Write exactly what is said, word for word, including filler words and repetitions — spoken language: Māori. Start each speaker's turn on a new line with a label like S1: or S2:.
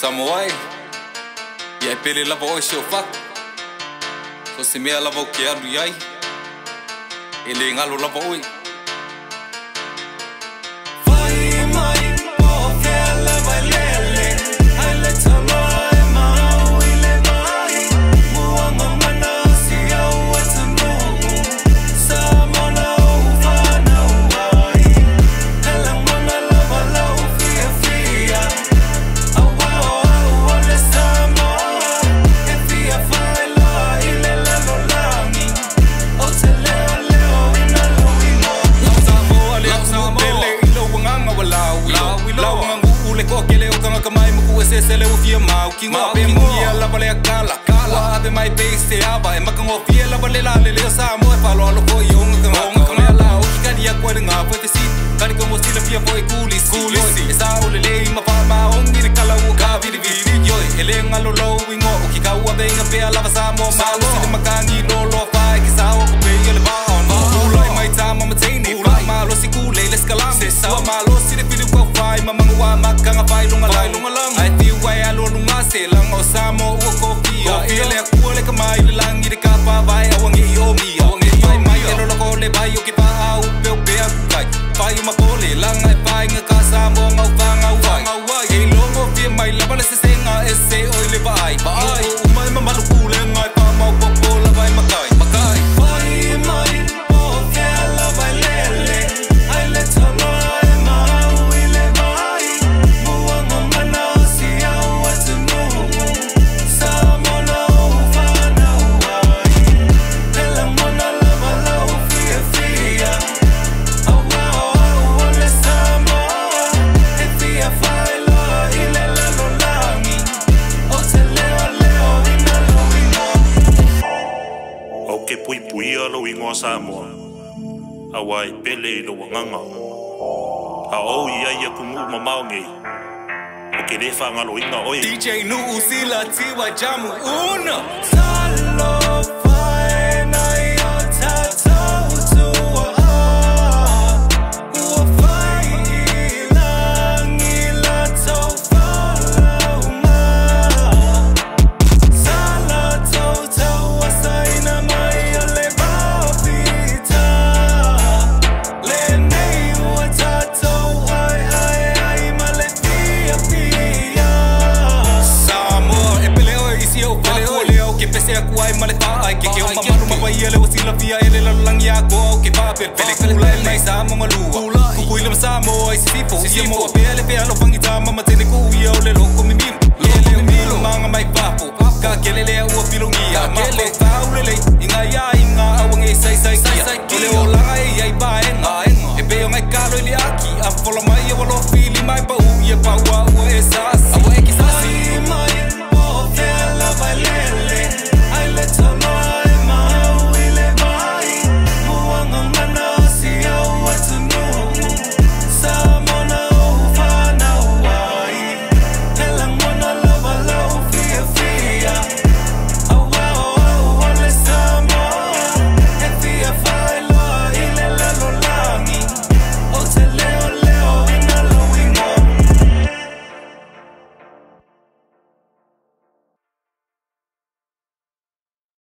S1: Samoa ia pele lava o seu fac so se mea lava o que alu iai ele ngalo lava oi vai mai o que lava lele ai le tama e mau ile mai mua mamana si au atunu samona ufana uai ela mona lava lau fia fia Sele o fia mau ki ngwa pe mu ia la vale kala kala ave mai base aba e makango fia la vale la le sa mo e falo lo ko yo nga nga nga la o ki ka dia ko nga po te si ka ni como si la fia foi culi culi e sa o le le ma fa ma on ni kala o ka vi vi yo ele nga lo lo wingo o ki ka u ave nga pe la sa mo ma lo si makangi lo lo fa ki sa o ko pe yo le ba on o lo mai ta ma ma te ni fa ma lo si culi le skalam se sa ma lo si le fili ko fa ma mangwa makanga fa lo nga lo nga lang Wai alo lunga se lang o samo o kopi o ele ku le ka mai le lang ide ka pa vai awangi o mi awangi mai mai elo lo ko le vai o ki pa au pe o pe aku kai pai ma ko le lang ai pai nga ka samo ngau va ngau vai ngau vai e lo mo fi mai la bale se se nga ese o le vai vai o mai ma malu ku le ngai pa ma ko ko la vai ma kai ma kai vai mai o ke la vai le le ai le tama
S2: pui pui alo ingo Samoa awai pele lo nganga a o ia ia kumu mamau ngi o ke le fa ngalo inga oi
S1: D J Nu Usila Tiwa Jamu Una Salo fai na yo tato tua Ua fai ilangi la to follow ma Sala to to wasai na mai Kuai male fa ai ke ke ma malu ma pai ele wasila fia ele la lang ya ko ke pa pe pele kule mai sa mo malu ku ku ile sa mo ai si fo ye mo pe ele pe alo fangi ta mama tene ku ye ole lo ko mi mi ele mi lo manga mai pa po ka ke le le o pilongi ya ma le ta ule le inga ya inga awangi sai sai sai ole o la ai ai ba e